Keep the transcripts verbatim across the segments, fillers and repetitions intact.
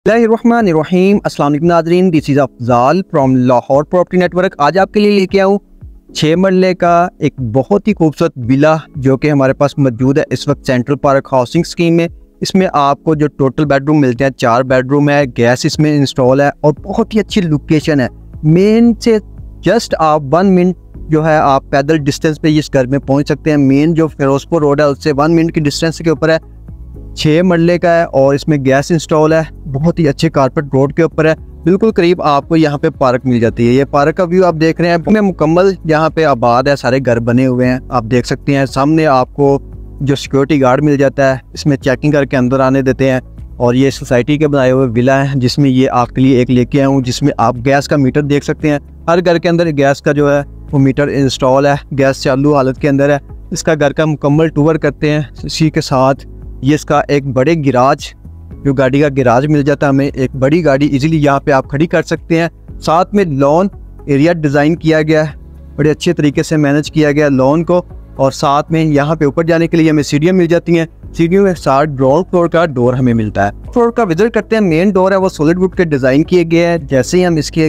बिस्मिल्लाहिर्रहमानिर्रहीम। अस्सलाम वालेकुम नाज़रीन, this is Afzal from Lahore property network. आज आपके लिए लेके आऊँ छः मरले का एक बहुत ही खूबसूरत विला जो कि हमारे पास मौजूद है इस वक्त सेंट्रल पार्क हाउसिंग स्कीम में। इसमें आपको जो टोटल बेडरूम मिलते हैं, चार बेडरूम है, गैस इसमें इंस्टॉल है और बहुत ही अच्छी लोकेशन है। मेन से जस्ट आप वन मिनट जो है आप पैदल डिस्टेंस पे इस घर में पहुंच सकते हैं। मेन जो फिरोजपुर रोड है उससे वन मिनट की डिस्टेंस के ऊपर है। छः मरले का है और इसमें गैस इंस्टॉल है। बहुत ही अच्छे कारपेट रोड के ऊपर है। बिल्कुल करीब आपको यहाँ पे पार्क मिल जाती है। ये पार्क का व्यू आप देख रहे हैं, मुकम्मल यहाँ पे आबाद है, सारे घर बने हुए हैं, आप देख सकते हैं। सामने आपको जो सिक्योरिटी गार्ड मिल जाता है, इसमें चेकिंग करके अंदर आने देते हैं। और ये सोसाइटी के बनाए हुए विला है जिसमें ये आपके लिए एक लेके आया हूँ, जिसमें आप गैस का मीटर देख सकते हैं। हर घर के अंदर गैस का जो है वो मीटर इंस्टॉल है, गैस चालू हालत के अंदर है। इसका घर का मुकम्मल टूर करते हैं। इसी के साथ ये इसका एक बड़े गिराज, जो गाड़ी का गिराज मिल जाता है हमें, एक बड़ी गाड़ी इजीली यहाँ पे आप खड़ी कर सकते हैं। साथ में लॉन एरिया डिज़ाइन किया गया है, बड़े अच्छे तरीके से मैनेज किया गया लॉन को। और साथ में यहाँ पे ऊपर जाने के लिए हमें सीढ़ियाँ मिल जाती हैं। सीढ़ियों के साथ ग्राउंड फ्लोर का डोर हमें मिलता है। फ्लोर का विजिट करते हैं। मेन डोर है वो सॉलिड वुड के डिज़ाइन किए गए हैं। जैसे ही हम इसके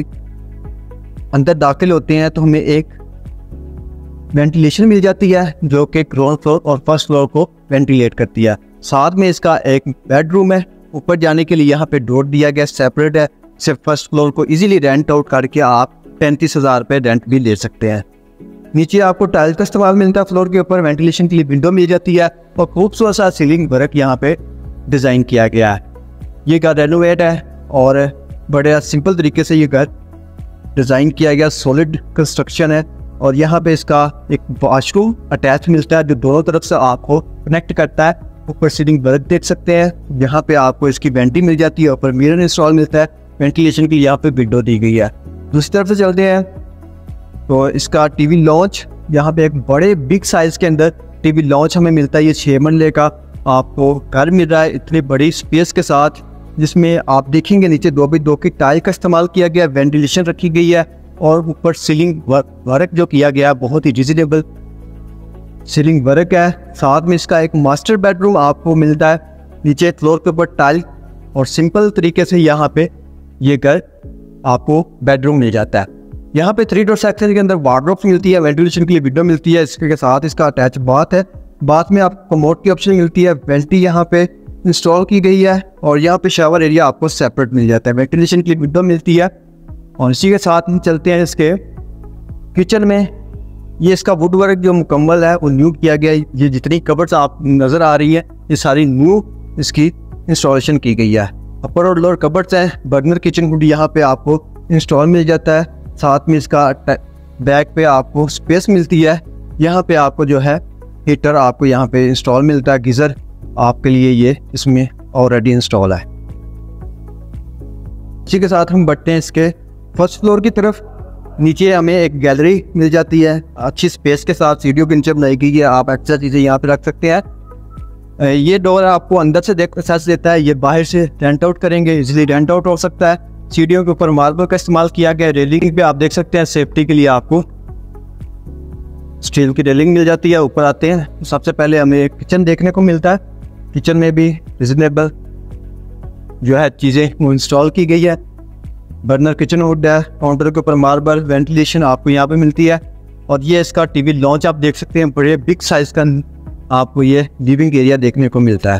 अंदर दाखिल होते हैं तो हमें एक वेंटिलेशन मिल जाती है जो कि ग्राउंड फ्लोर और फर्स्ट फ्लोर को वेंटिलेट करती है। साथ में इसका एक बेडरूम है। ऊपर जाने के लिए यहाँ पे डोर दिया गया, सेपरेट है। सिर्फ फर्स्ट फ्लोर को इजीली रेंट आउट करके आप पैंतीस हज़ार रुपये रेंट भी ले सकते हैं। नीचे आपको टाइल्स का इस्तेमाल मिलता है। फ्लोर के ऊपर वेंटिलेशन के लिए विंडो मिल जाती है और खूबसूरत सा सीलिंग वर्क यहाँ पे डिज़ाइन किया गया है। ये घर रेनोवेट है और बड़े सिंपल तरीके से ये घर डिज़ाइन किया गया, सॉलिड कंस्ट्रक्शन है। और यहाँ पे इसका एक वॉशरूम अटैच मिलता है जो दोनों तरफ से आपको कनेक्ट करता है। ऊपर सीलिंग वर्क देख सकते हैं। यहाँ पे आपको इसकी वेंटी मिल जाती है, ऊपर मिरर इंस्टॉल मिलता है। वेंटिलेशन के लिए यहाँ पे विंडो दी गई है। दूसरी तरफ से चलते हैं तो इसका टीवी लॉन्च, यहाँ पे एक बड़े बिग साइज के अंदर टीवी लॉन्च हमें मिलता है। ये छः मरले का आपको घर मिल रहा है इतनी बड़ी स्पेस के साथ, जिसमें आप देखेंगे नीचे दो बाई दो की टाइल का इस्तेमाल किया गया, वेंटिलेशन रखी गई है और ऊपर सीलिंग वर्क जो किया गया बहुत ही रिजनेबल सीलिंग वर्क है। साथ में इसका एक मास्टर बेडरूम आपको मिलता है। नीचे फ्लोर के ऊपर टाइल और सिंपल तरीके से यहाँ पे ये घर आपको बेडरूम मिल जाता है। यहाँ पे थ्री डोर सेक्शन के अंदर वार्डरोब मिलती है, वेंटिलेशन के लिए विंडो मिलती है। इसके साथ इसका अटैच बाथ है। बाथ में आपको कमोड की ऑप्शन मिलती है। वेंटी यहाँ पे इंस्टॉल की गई है और यहाँ पे शावर एरिया आपको सेपरेट मिल जाता है। वेंटिलेशन के लिए विंडो मिलती है। और इसी के साथ हम चलते हैं इसके किचन में। ये इसका वुड वर्क जो मुकम्मल है वो न्यू किया गया है। ये जितनी कबर्ड्स आप नज़र आ रही है ये सारी न्यू इसकी इंस्टॉलेशन की गई है। अपर और लोअर कबर्ड्स हैं। बर्नर किचन हुड यहाँ पे आपको इंस्टॉल मिल जाता है। साथ में इसका बैक पे आपको स्पेस मिलती है। यहाँ पे आपको जो है हीटर आपको यहाँ पे इंस्टॉल मिलता है। गीज़र आपके लिए ये इसमें ऑलरेडी इंस्टॉल है। इसी के साथ हम बढ़ते हैं इसके फर्स्ट फ्लोर की तरफ। नीचे हमें एक गैलरी मिल जाती है अच्छी स्पेस के साथ, सीढ़ियों के नीचे बनाई गई है। आप एक्स्ट्रा चीज़ें यहाँ पे रख सकते हैं। ये डोर आपको अंदर से देख एक्सेस देता है। ये बाहर से रेंट आउट करेंगे, इजीली रेंट आउट हो सकता है। सीढ़ियों के ऊपर मार्बल का इस्तेमाल किया गया। रेलिंग पे आप देख सकते हैं सेफ्टी के लिए आपको स्टील की रेलिंग मिल जाती है। ऊपर आते हैं, सबसे पहले हमें एक किचन देखने को मिलता है। किचन में भी रिजनेबल जो है चीज़ें वो इंस्टॉल की गई है। बर्नर किचन हुड है। काउंटर के ऊपर मार्बल, वेंटिलेशन आपको यहाँ पे मिलती है। और ये इसका टीवी लॉन्च आप देख सकते हैं। बड़े बिग साइज का आपको ये लिविंग एरिया देखने को मिलता है।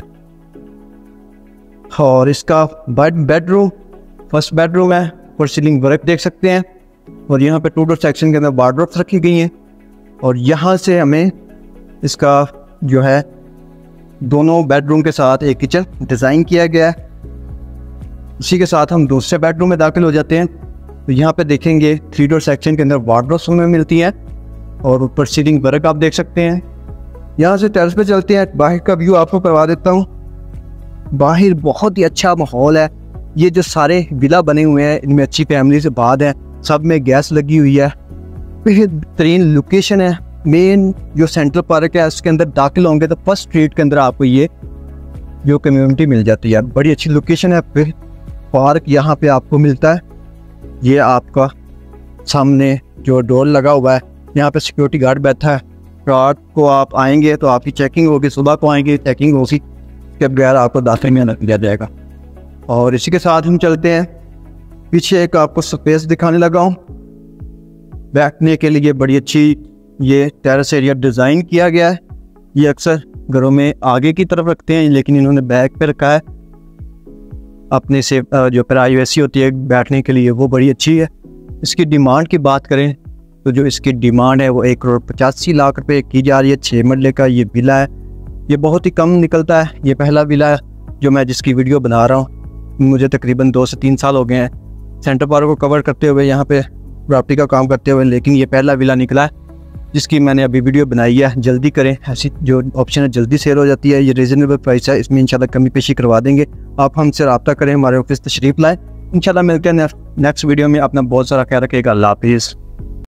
और इसका बेड बेडरूम फर्स्ट बेडरूम है। ऊपर सीलिंग वर्क देख सकते हैं। और यहाँ पे टू डोर सेक्शन के अंदर वार्डरोब्स रखी गई हैं। और यहाँ से हमें इसका जो है दोनों बेडरूम के साथ एक किचन डिज़ाइन किया गया है। इसी के साथ हम दूसरे बेडरूम में दाखिल हो जाते हैं तो यहाँ पे देखेंगे थ्री डोर सेक्शन के अंदर वार्डरोब्स हमें मिलती हैं और ऊपर सीलिंग वर्क आप देख सकते हैं। यहाँ से टेरेस पे चलते हैं। बाहर का व्यू आपको करवा देता हूँ। बाहर बहुत ही अच्छा माहौल है। ये जो सारे विला बने हुए हैं इनमें अच्छी फैमिली से बाद है, सब में गैस लगी हुई है। बेहतरीन लोकेशन है। मेन जो सेंट्रल पार्क है उसके अंदर दाखिल होंगे तो फर्स्ट स्ट्रीट के अंदर आपको ये जो कम्युनिटी मिल जाती है। बड़ी अच्छी लोकेशन है। फिर पार्क यहाँ पे आपको मिलता है। ये आपका सामने जो डोर लगा हुआ है यहाँ पे सिक्योरिटी गार्ड बैठा है। रात को आप आएंगे तो आपकी चेकिंग होगी, सुबह को आएंगे चेकिंग होगी, के बगैर आपको दाखिल में न किया जाएगा। और इसी के साथ हम चलते हैं पीछे, एक आपको स्पेस दिखाने लगा हूँ बैठने के लिए। बड़ी अच्छी ये टेरेस एरिया डिज़ाइन किया गया है। ये अक्सर घरों में आगे की तरफ रखते हैं, लेकिन इन्होंने बैक पे रखा है। अपने से जो प्राइवेसी होती है बैठने के लिए वो बड़ी अच्छी है। इसकी डिमांड की बात करें तो जो इसकी डिमांड है वो एक करोड़ पचासी लाख रुपए की जा रही है। छः मरले का ये विला है। ये बहुत ही कम निकलता है। ये पहला विला है जो मैं जिसकी वीडियो बना रहा हूँ। मुझे तकरीबन दो से तीन साल हो गए हैं सेंटर पार्क को कवर करते हुए, यहाँ पे प्रॉपर्टी का काम करते हुए, लेकिन ये पहला विला निकला है जिसकी मैंने अभी वीडियो बनाई है। जल्दी करें, ऐसी जो ऑप्शन है जल्दी सेल हो जाती है। ये रीज़नेबल प्राइस है, इसमें इंशाल्लाह कमी पेशी करवा देंगे। आप हमसे रब्ता करें, हमारे ऑफिस तशरीफ़ लाएँ। इंशाल्लाह मिलते हैं नेक्स्ट वीडियो में। अपना बहुत सारा ख्याल रखिएगा। अल्लाह हाफिज़।